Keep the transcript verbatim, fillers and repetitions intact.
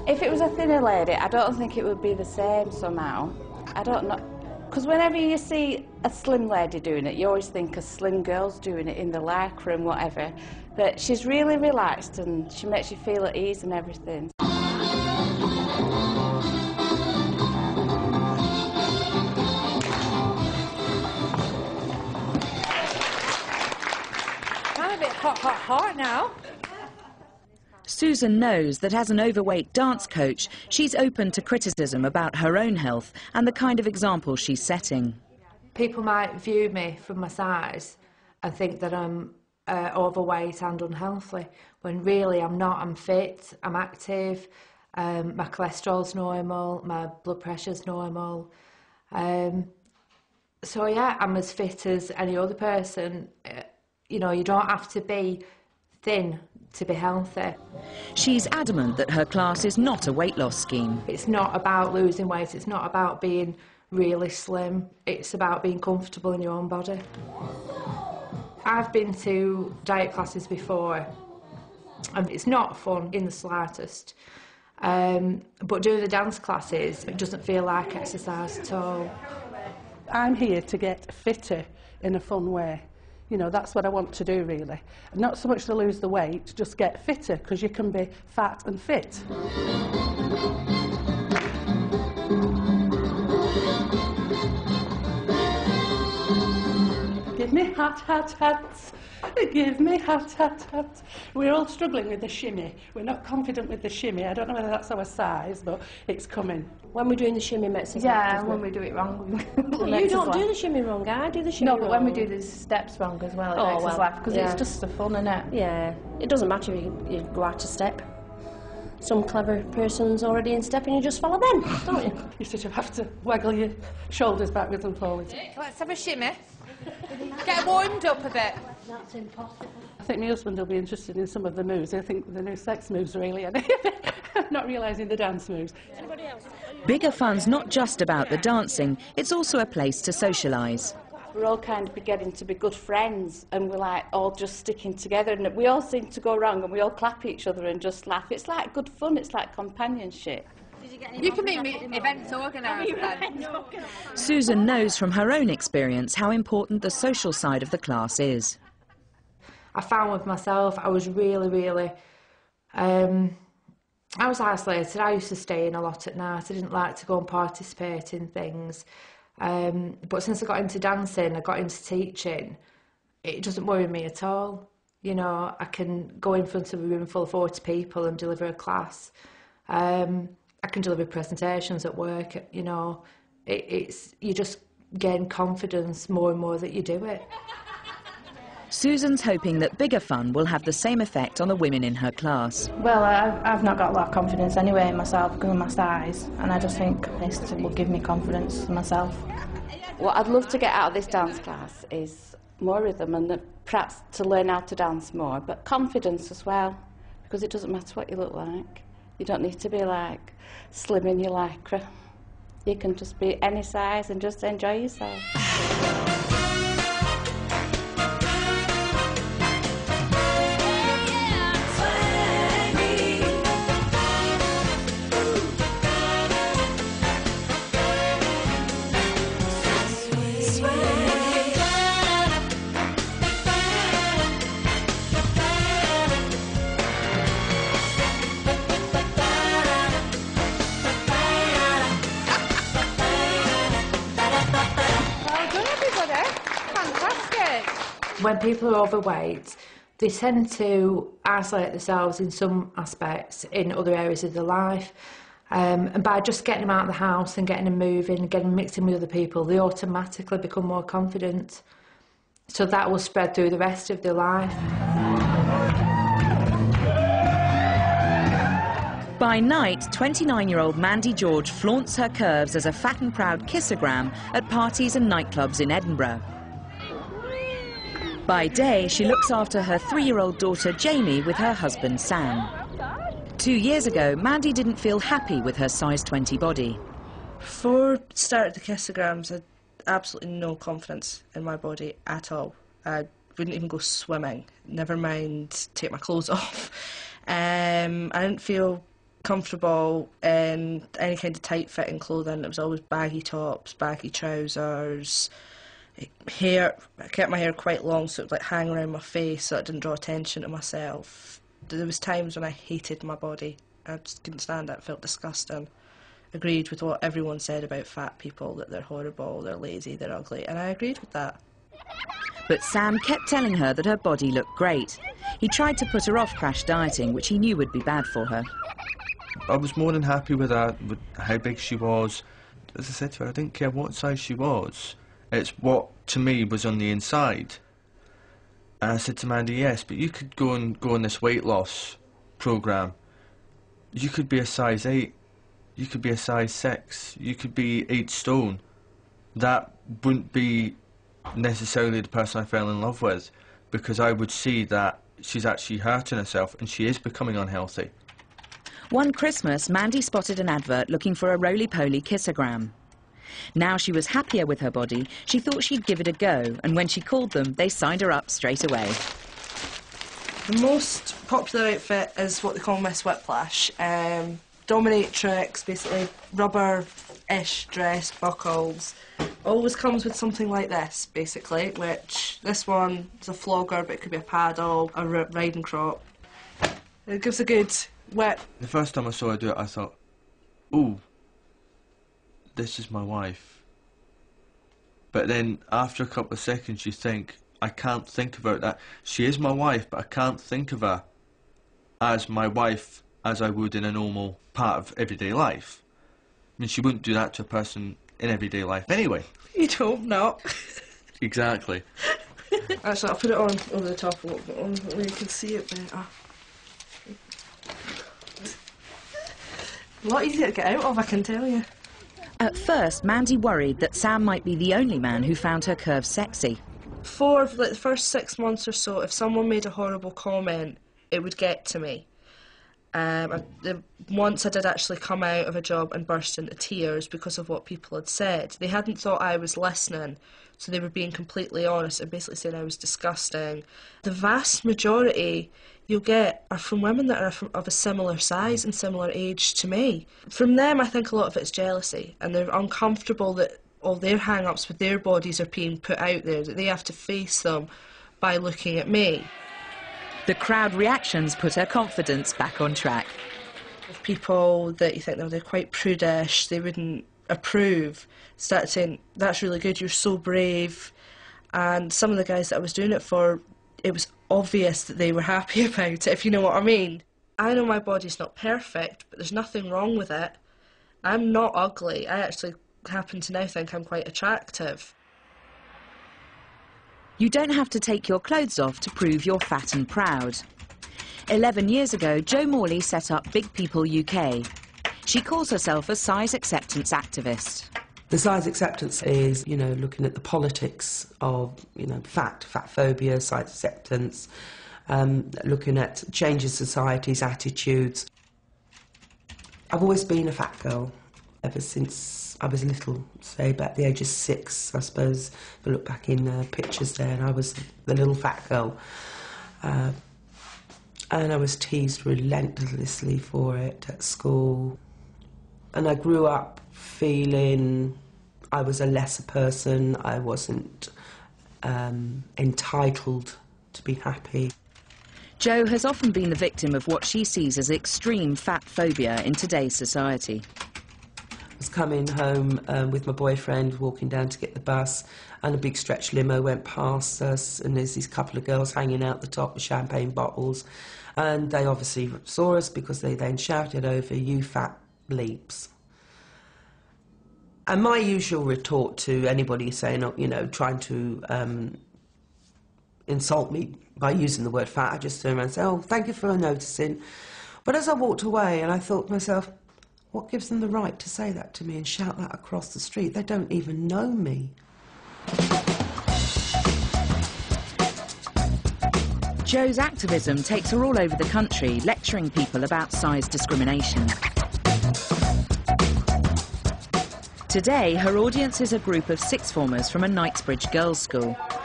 If it was a thinner lady, I don't think it would be the same somehow. I don't know. Because whenever you see a slim lady doing it, you always think a slim girl's doing it in the lycra and whatever. But she's really relaxed and she makes you feel at ease and everything. I'm a bit hot, hot, hot now. Susan knows that as an overweight dance coach, she's open to criticism about her own health and the kind of example she's setting. People might view me from my size and think that I'm uh, overweight and unhealthy, when really I'm not. I'm fit, I'm active, um, my cholesterol's normal, my blood pressure's normal. Um, so yeah, I'm as fit as any other person. Uh, you know, you don't have to be thin to be healthy. She's adamant that her class is not a weight loss scheme. It's not about losing weight, it's not about being really slim, it's about being comfortable in your own body. I've been to diet classes before and it's not fun in the slightest, um, but doing the dance classes, it doesn't feel like exercise at all. I'm here to get fitter in a fun way. You know, that's what I want to do, really. Not so much to lose the weight, just get fitter, because you can be fat and fit. Give me hot, hot, hot. Give me hot, hot, hot. We're all struggling with the shimmy. We're not confident with the shimmy. I don't know whether that's our size, but it's coming. When we're doing the shimmy, makes us Yeah, laugh, when we do it wrong. Well, you don't do the shimmy wrong, I do the shimmy No, wrong. but when we do the steps wrong as well, it Oh, makes well, us laugh, because yeah. it's just the fun, innit? Yeah, it doesn't matter if you, you go out of step. Some clever person's already in step and you just follow them, don't you? You sort of have to waggle your shoulders backwards and forwards. Let's have a shimmy. Get warmed up a bit. That's impossible. I think my husband will be interested in some of the moves. I think the new sex moves, really. Not realising the dance moves. Anybody else? Bigger Fun's not just about the dancing, it's also a place to socialise. We're all kind of getting to be good friends and we're like all just sticking together and we all seem to go wrong and we all clap each other and just laugh. It's like good fun, it's like companionship. You can make me events organised then. Susan knows from her own experience how important the social side of the class is. I found with myself, I was really, really, um, I was isolated. I used to stay in a lot at night. I didn't like to go and participate in things. Um, but since I got into dancing, I got into teaching, it doesn't worry me at all. You know, I can go in front of a room full of forty people and deliver a class. Um, I can deliver presentations at work, you know. It, it's, you just gain confidence more and more that you do it. Susan's hoping that Bigger Fun will have the same effect on the women in her class. Well, I've, I've not got a lot of confidence anyway in myself because of my size, and I just think this will give me confidence in myself. What I'd love to get out of this dance class is more rhythm and perhaps to learn how to dance more, but confidence as well, because it doesn't matter what you look like. You don't need to be like slim in your lycra. You can just be any size and just enjoy yourself. When people are overweight, they tend to isolate themselves in some aspects in other areas of their life. Um, and by just getting them out of the house and getting them moving, getting them mixing with other people, they automatically become more confident. So that will spread through the rest of their life. By night, twenty-nine-year-old Mandy George flaunts her curves as a fat and proud kissogram at parties and nightclubs in Edinburgh. By day, she looks after her three-year-old daughter Jamie with her husband Sam. Two years ago, Mandy didn't feel happy with her size twenty body. Before I started the kissograms, I had absolutely no confidence in my body at all. I wouldn't even go swimming, never mind take my clothes off. Um, I didn't feel comfortable in any kind of tight-fitting clothing. It was always baggy tops, baggy trousers, hair. I kept my hair quite long, so it would like hang around my face, so it didn't draw attention to myself. There was times when I hated my body. I just couldn't stand it. It felt disgusting. Agreed with what everyone said about fat people, that they're horrible, they're lazy, they're ugly, and I agreed with that. But Sam kept telling her that her body looked great. He tried to put her off crash dieting, which he knew would be bad for her. I was more than happy with her, with how big she was. As I said to her, I didn't care what size she was. It's what, to me, was on the inside. And I said to Mandy, yes, but you could go and go on this weight loss programme. You could be a size eight. You could be a size six. You could be eight stone. That wouldn't be necessarily the person I fell in love with, because I would see that she's actually hurting herself and she is becoming unhealthy. One Christmas, Mandy spotted an advert looking for a roly-poly kissogram. Now she was happier with her body, she thought she'd give it a go, and when she called them, they signed her up straight away. The most popular outfit is what they call Miss Whiplash. Um, dominatrix, basically rubber-ish dress, buckles. Always comes with something like this, basically, which this one is a flogger, but it could be a paddle, a riding crop. It gives a good wet. The first time I saw her do it, I thought, ooh, this is my wife. But then after a couple of seconds you think, I can't think about that. She is my wife, but I can't think of her as my wife as I would in a normal part of everyday life. I mean, she wouldn't do that to a person in everyday life anyway. You'd hope not. Exactly. Actually, I'll put it on over the top a little bit, on where you can see it better. A lot easier to get out of, I can tell you. At first, Mandy worried that Sam might be the only man who found her curves sexy. For like the first six months or so, if someone made a horrible comment, it would get to me. Um, I, the, once I did actually come out of a job and burst into tears because of what people had said. They hadn't thought I was listening, so they were being completely honest and basically saying I was disgusting. The vast majority you'll get are from women that are from, of a similar size and similar age to me. From them, I think a lot of it's jealousy, and they're uncomfortable that all their hang-ups with their bodies are being put out there, that they have to face them by looking at me. The crowd reactions put her confidence back on track. If people that you think they're, they're quite prudish, they wouldn't approve, start saying, that's really good, you're so brave. And some of the guys that I was doing it for, it was obvious that they were happy about it, if you know what I mean. I know my body's not perfect, but there's nothing wrong with it. I'm not ugly. I actually happen to now think I'm quite attractive. You don't have to take your clothes off to prove you're fat and proud. Eleven years ago, Jo Morley set up Big People U K. She calls herself a size acceptance activist. The size acceptance is, you know, looking at the politics of, you know, fat, fat phobia, size acceptance, um, looking at changing society's attitudes. I've always been a fat girl ever since I was little, say about the age of six, I suppose. If I look back in uh, pictures there, and I was the little fat girl. Uh, and I was teased relentlessly for it at school. And I grew up feeling I was a lesser person, I wasn't um, entitled to be happy. Jo has often been the victim of what she sees as extreme fat phobia in today's society. I was coming home um, with my boyfriend, walking down to get the bus, and a big stretch limo went past us, and there's these couple of girls hanging out the top with champagne bottles, and they obviously saw us because they then shouted over, "You fat bleeps." And my usual retort to anybody saying, you know, trying to um, insult me by using the word fat, I just turn around and say, "Oh, thank you for noticing." But as I walked away, and I thought to myself, what gives them the right to say that to me and shout that across the street? They don't even know me. Jo's activism takes her all over the country, lecturing people about size discrimination. Today, her audience is a group of sixth formers from a Knightsbridge girls' school.